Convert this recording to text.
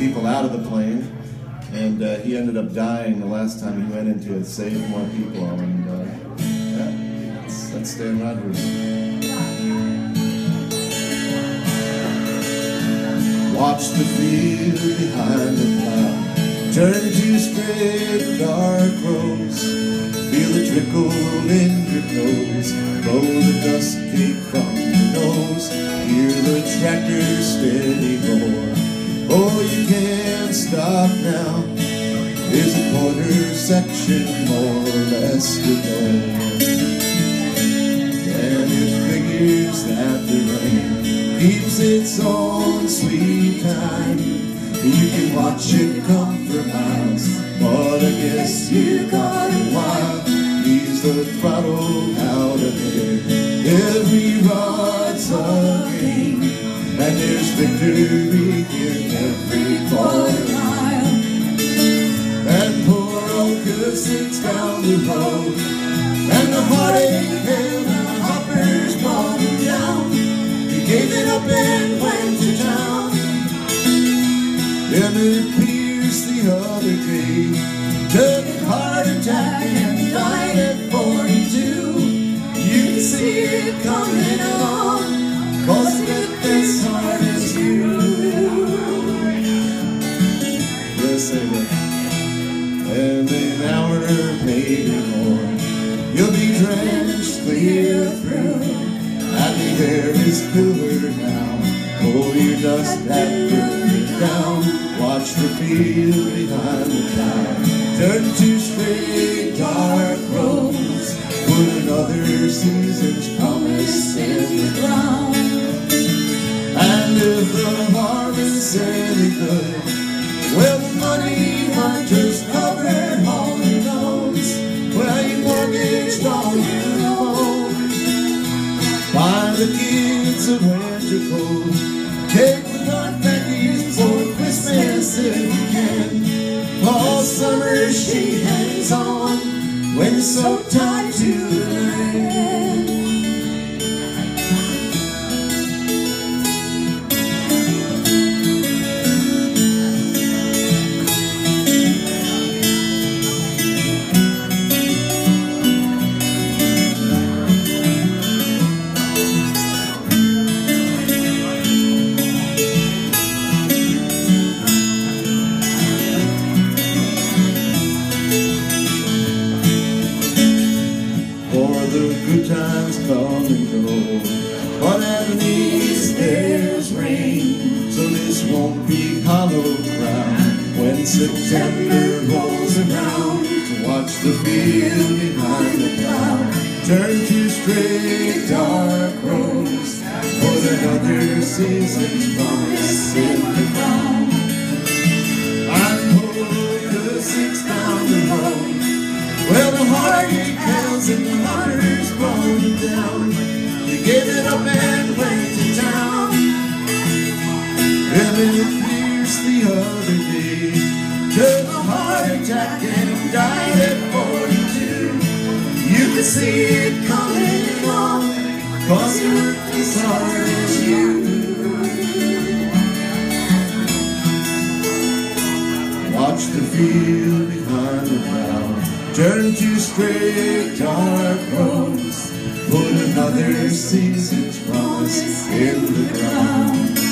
people out of the plane, and he ended up dying the last time he went into it, saved more people, and yeah, that's Stan Rogers. Watch the field behind the plow turn to straight dark roads. Feel the trickle in your nose, blow the dust cake from your nose. Hear the tractor steady roar. Oh, you can't stop now. There's a corner section more or less to go, and it figures that the rain keeps its own sweet time. You can watch it come for miles, but I guess you got it wild. Leaves the throttle out of there, every rod's a game, and there's victory in every quarter mile. And poor old Cusic's down the road, and the heartache and the hoppers brought him down. He gave it up and went to town. Emmett Pierce the other day took a heart attack and died at 42. You can see it coming on, 'cause he looked as hard as you. Yes, they were. And an hour, maybe more, you'll be drenched clear through, and the air is cooler now. Pull your dust and burn it down. Watch the field behind the plow turn to straight dark roads. Put another season's promise in the ground. And if the harvest's any good, well, the money hunters cover all your loans. Well, you mortgaged all you own. Buy the kids a winter coat, take the confettis for Christmas if you can. All summer she hangs on when you're so tied to the land. Good times come and go, but underneath there's rain. So this won't be hollow ground when September rolls around. So watch the field behind the plow turn to straight dark roads. Put another season's promise in the ground. I pull the six down the road. Well, the heartache hails and the hunters brought him down. You gave it up and went to town. Emmett Pierce the other day took a heart attack and died at 42. You could see it coming on, 'cause he worked as hard as you. Watch the field behind the plow turn to straight dark roads. Put another season's promise in the ground.